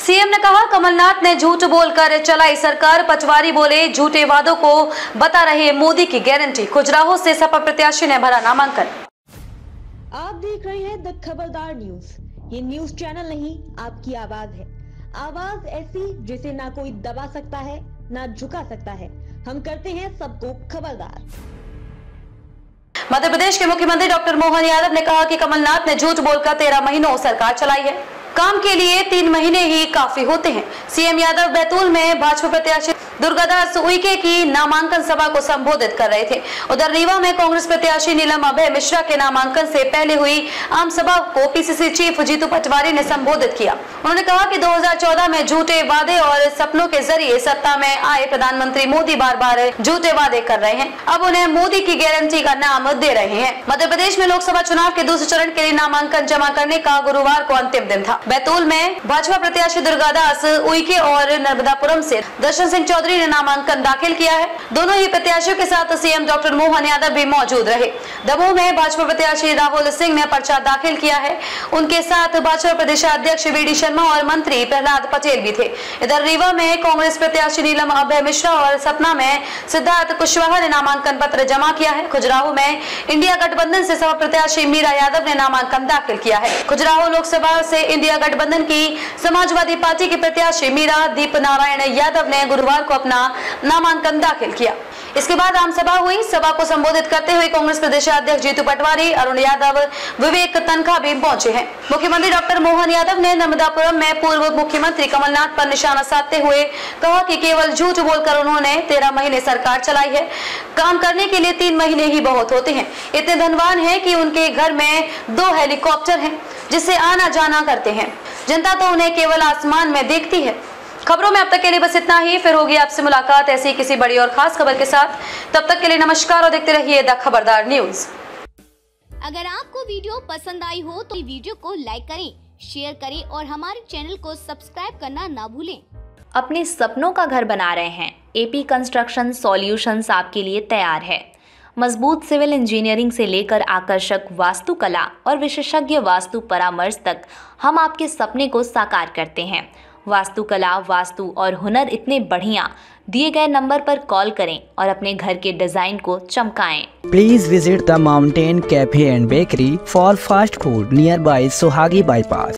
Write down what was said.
CM ने कहा, कमलनाथ ने झूठ बोलकर चलाई सरकार, पटवारी बोले झूठे वादों को बता रहे मोदी की गारंटी। खजुराहो से सपा प्रत्याशी ने भरा नामांकन। आप देख रहे हैं द खबरदार न्यूज। ये न्यूज चैनल नहीं, आपकी आवाज है। आवाज ऐसी जिसे ना कोई दबा सकता है, ना झुका सकता है। हम करते हैं सबको खबरदार। मध्य प्रदेश के मुख्यमंत्री डॉक्टर मोहन यादव ने कहा कि कमलनाथ ने झूठ बोलकर 13 महीनों सरकार चलाई है। काम के लिए 3 महीने ही काफी होते हैं। सीएम यादव बैतूल में भाजपा प्रत्याशी दुर्गादास उइके की नामांकन सभा को संबोधित कर रहे थे। उधर रीवा में कांग्रेस प्रत्याशी नीलम अभय मिश्रा के नामांकन से पहले हुई आम सभा को पीसीसी चीफ जीतू पटवारी ने संबोधित किया। उन्होंने कहा कि 2014 में झूठे वादे और सपनों के जरिए सत्ता में आए प्रधानमंत्री मोदी बार बार झूठे वादे कर रहे हैं, अब उन्हें मोदी की गारंटी का नाम दे रहे हैं। मध्य प्रदेश में लोकसभा चुनाव के दूसरे चरण के लिए नामांकन जमा करने का गुरुवार को अंतिम दिन था। बैतूल में भाजपा प्रत्याशी दुर्गादास उइके और नर्मदापुरम से दर्शन सिंह चौधरी ने नामांकन दाखिल किया है। दोनों ही प्रत्याशियों के साथ सीएम डॉक्टर मोहन यादव भी मौजूद रहे। दमोह में भाजपा प्रत्याशी राहुल सिंह ने पर्चा दाखिल किया है। उनके साथ भाजपा प्रदेशाध्यक्ष वीडी शर्मा और मंत्री प्रहलाद पटेल भी थे। इधर रीवा में कांग्रेस प्रत्याशी नीलम अभय मिश्रा और सतना में सिद्धार्थ कुशवाहा ने नामांकन पत्र जमा किया है। खजुराहो में इंडिया गठबंधन से सपा प्रत्याशी मीरा यादव ने नामांकन दाखिल किया है। खजुराहो लोकसभा से इंडिया गठबंधन की समाजवादी पार्टी के प्रत्याशी मीरा दीप नारायण यादव ने गुरुवार को अपना नामांकन दाखिल किया। इसके बाद आम सभा हुई। सभा को संबोधित करते हुए कांग्रेस प्रदेशाध्यक्ष जीतू पटवारी, अरुण यादव, विवेक तनखा भी पहुंचे हैं। मुख्यमंत्री डॉक्टर मोहन यादव ने नर्मदापुरम में पूर्व मुख्यमंत्री कमलनाथ पर निशाना साधते हुए कहा कि केवल झूठ बोलकर उन्होंने 13 महीने सरकार चलाई है। काम करने के लिए 3 महीने ही बहुत होते हैं। इतने धनवान हैं कि उनके घर में 2 हेलीकॉप्टर हैं जिससे आना जाना करते हैं। जनता तो उन्हें केवल आसमान में देखती है। खबरों में अब तक के लिए बस इतना ही। फिर होगी आपसे मुलाकात ऐसी किसी बड़ी और खास खबर के साथ। तब तक के लिए नमस्कार और देखते रहिए द खबरदार न्यूज। अगर आपको वीडियो पसंद आई हो तो वीडियो को लाइक करें, शेयर करें और हमारे चैनल को सब्सक्राइब करना ना भूलें। अपने सपनों का घर बना रहे हैं? एपी कंस्ट्रक्शन सॉल्यूशंस आपके लिए तैयार है। मजबूत सिविल इंजीनियरिंग से लेकर आकर्षक वास्तुकला और विशेषज्ञ वास्तु परामर्श तक हम आपके सपने को साकार करते हैं। वास्तुकला, वास्तु और हुनर इतने बढ़िया। दिए गए नंबर पर कॉल करें और अपने घर के डिजाइन को चमकाएं। Please visit the mountain cafe and bakery for fast food nearby Sohagi bypass.